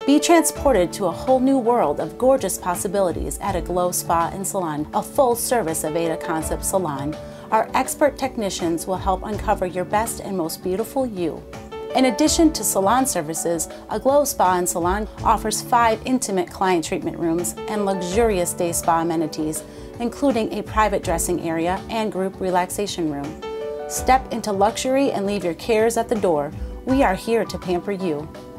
Be transported to a whole new world of gorgeous possibilities at a Glow Spa and Salon, a full-service Aveda Concept salon. Our expert technicians will help uncover your best and most beautiful you. In addition to salon services, a Glow Spa and Salon offers 5 intimate client treatment rooms and luxurious day spa amenities, including a private dressing area and group relaxation room. Step into luxury and leave your cares at the door. We are here to pamper you.